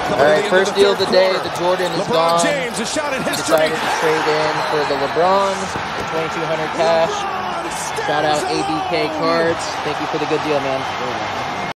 Alright, first deal of the day, the Jordan is gone. James, a shot at history. Decided to trade in for the LeBron, 2,200 cash. Shout out ABK Cards. Thank you for the good deal, man.